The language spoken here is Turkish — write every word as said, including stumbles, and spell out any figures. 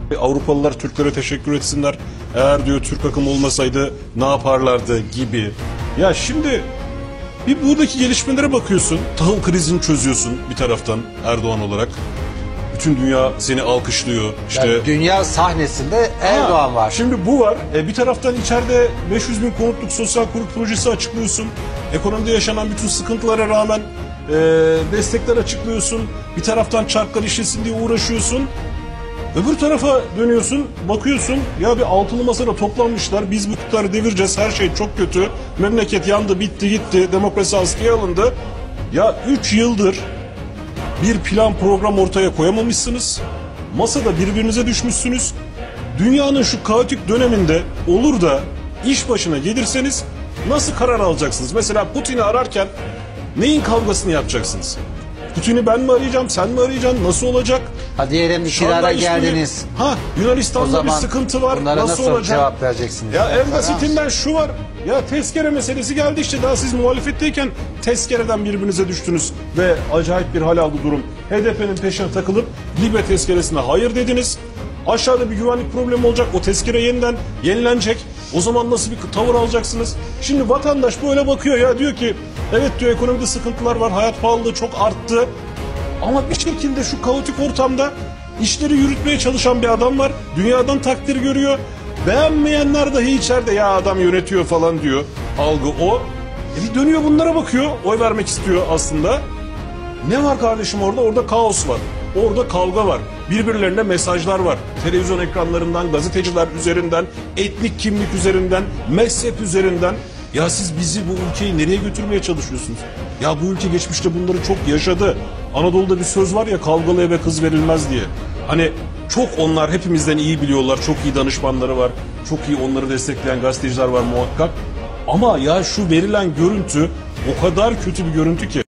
Avrupalılar Türklere teşekkür etsinler. Eğer diyor Türk akım olmasaydı ne yaparlardı gibi. Ya şimdi bir buradaki gelişmelere bakıyorsun. Tahıl krizini çözüyorsun bir taraftan Erdoğan olarak. Bütün dünya seni alkışlıyor. İşte Yani dünya sahnesinde Erdoğan ha, var. Şimdi bu var. E, bir taraftan içeride beş yüz bin konutluk sosyal konut projesi açıklıyorsun. Ekonomide yaşanan bütün sıkıntılara rağmen e, destekler açıklıyorsun. Bir taraftan çarklar işlesin diye uğraşıyorsun. Öbür tarafa dönüyorsun, bakıyorsun ya bir altılı masada toplanmışlar. Biz bu iktidarı devireceğiz. Her şey çok kötü. Memleket yandı, bitti, gitti. Demokrasi askıya alındı. Ya üç yıldır bir plan program ortaya koyamamışsınız. Masada birbirinize düşmüşsünüz. Dünyanın şu kaotik döneminde olur da iş başına gelirseniz nasıl karar alacaksınız? Mesela Putin'i ararken neyin kavgasını yapacaksınız? Putin'i ben mi arayacağım, sen mi arayacaksın? Nasıl olacak? Ha diyelim iktidara geldiniz. Ha Yunanistan'da bir sıkıntı var. Bunlara nasıl, nasıl olacak? cevap vereceksiniz? Ya en basitinden şu var. Ya tezkere meselesi geldi işte daha siz muhalefetteyken tezkereden birbirinize düştünüz ve acayip bir hal aldı durum. H D P'nin peşine takılıp Libya tezkeresine hayır dediniz. Aşağıda bir güvenlik problemi olacak. O tezkere yeniden yenilenecek. O zaman nasıl bir tavır alacaksınız? Şimdi vatandaş böyle bakıyor ya diyor ki evet diyor ekonomide sıkıntılar var. Hayat pahalılığı çok arttı. Ama bir şekilde şu kaotik ortamda işleri yürütmeye çalışan bir adam var. Dünyadan takdir görüyor. Beğenmeyenler dahi içeride ya adam yönetiyor falan diyor. Algı o. E bir dönüyor bunlara bakıyor. Oy vermek istiyor aslında. Ne var kardeşim orada? Orada kaos var. Orada kavga var. Birbirlerine mesajlar var. Televizyon ekranlarından, gazeteciler üzerinden, etnik kimlik üzerinden, mezhep üzerinden. Ya siz bizi bu ülkeyi nereye götürmeye çalışıyorsunuz? Ya bu ülke geçmişte bunları çok yaşadı. Anadolu'da bir söz var ya kavgalı eve kız verilmez diye. Hani çok onlar hepimizden iyi biliyorlar. Çok iyi danışmanları var. Çok iyi onları destekleyen gazeteciler var muhakkak. Ama ya şu verilen görüntü o kadar kötü bir görüntü ki.